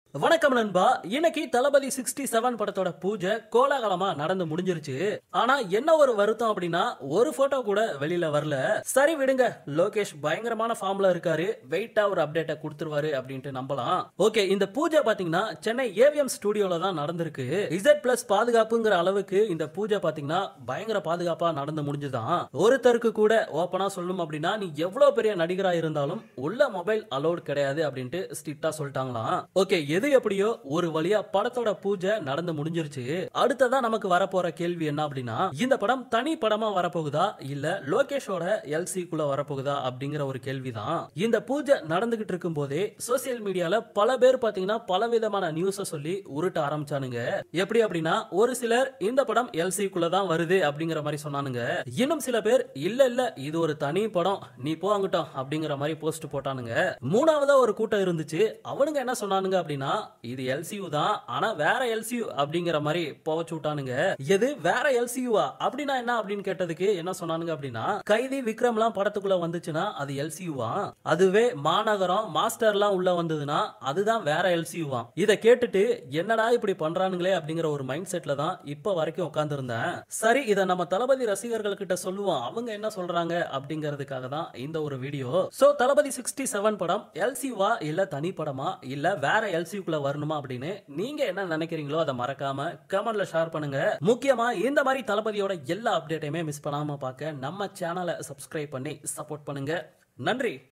வணக்கம் நண்பா. இன்னைக்கு தளபதி 67 படத்தோட பூஜை கோலாகலமா நடந்து முடிஞ்சிருச்சு. ஆனா என்ன ஒரு வருத்தம் அப்படின்னா ஒரு போட்டோ கூட வெளியில வரல. சரி விடுங்க, லோகேஷ் பயங்கரமான ஃபார்ம்ல இருக்காரு, வெயிட்டா ஒரு அப்டேட்ட கொடுத்துருவாரு அப்படின்ட்டு நம்பலாம். ஓகே, இந்த பூஜை பாத்தீங்கன்னா சென்னை ஏவிஎம் ஸ்டுடியோல தான் நடந்திருக்கு. Z+ பாதுகாப்புங்கிற அளவுக்கு இந்த பூஜை பாத்தீங்கன்னா பயங்கர பாதுகாப்பா நடந்து முடிஞ்சுதான். ஒருத்தருக்கு கூட ஓபனா சொல்லணும் அப்படின்னா, நீ எவ்வளவு பெரிய நடிகரா இருந்தாலும் உள்ள மொபைல் அலோட் கிடையாது அப்படின்ட்டு ஸ்ட்ரிக்ட்டா சொல்லிட்டாங்களாம். ஓகே, எது எப்படியோ ஒரு வழியா படத்தோட பூஜை நடந்து முடிஞ்சிருச்சு. அடுத்ததா நமக்கு வரப்போற கேள்வி என்ன அப்படின்னா, இந்த படம் தனி படமா வரப்போகுதா இல்ல லோகேஷோட LC குள்ள வரப்போகுதா அப்படிங்கிற ஒரு கேள்விதான். இந்த பூஜை நடந்துகிட்டு இருக்கும் போதே சோசியல் மீடியால பல பேர் பாத்தீங்கன்னா பலவிதமான நியூஸ சொல்லி உருட்ட ஆரம்பிச்சானுங்க. எப்படி அப்படின்னா, ஒரு சிலர் இந்த படம் LC குள்ள தான் வருது அப்படிங்கிற மாதிரி சொன்னானுங்க. இன்னும் சில பேர் இல்ல இல்ல இது ஒரு தனி படம், நீ போ அங்கட்டும் அப்படிங்கிற மாதிரி போஸ்ட் போட்டானுங்க. மூணாவதா ஒரு கூட்டம் இருந்துச்சு. அவனுங்க என்ன சொன்னானுங்க அப்படின்னா, இது LCU தான், ஆனா வேற LCU அப்படிங்கிற மாதிரி போவச்சு விட்டானுங்க. எது வேற LCU-வா அப்படின்னா என்ன அப்படின்னு கேட்டதுக்கு என்ன சொன்னானுங்க அப்படின்னா, கைதி விக்ரம்லாம் படத்துக்குள்ள வந்துச்சுன்னா அது LCU-வா, அதுவே மாநகரம் மாஸ்டர்லாம் உள்ள வந்ததுன்னா அதுதான் வேற LCU-வா. இத கேட்டுட்டு என்னடா இப்படி பண்றானுங்களே அப்படிங்கிற ஒரு மைண்ட் செட்ல தான் இப்ப வரைக்கும் உட்கார்ந்து இருந்தேன். சரி, இத நம்ம தளபதி ரசிகர்கள் கிட்ட சொல்லுவோம், அவங்க என்ன சொல்றாங்க அப்படிங்கிறதுக்காக தான் இந்த ஒரு வீடியோ. சோ தளபதி 67 படம் LCU-வா இல்ல தனி படமா இல்ல வேற LCU குள்ள வரணுமா அப்படின்னு நீங்க என்ன நினைக்கிறீங்களோ அதை மறக்காம கமெண்ட்ல ஷேர் பண்ணுங்க. முக்கியமா இந்த மாதிரி தளபதியோட எல்லா அப்டேட்டையுமே மிஸ் பண்ணாம பார்க்க நம்ம சேனலை சப்ஸ்கிரைப் பண்ணி சப்போர்ட் பண்ணுங்க. நன்றி.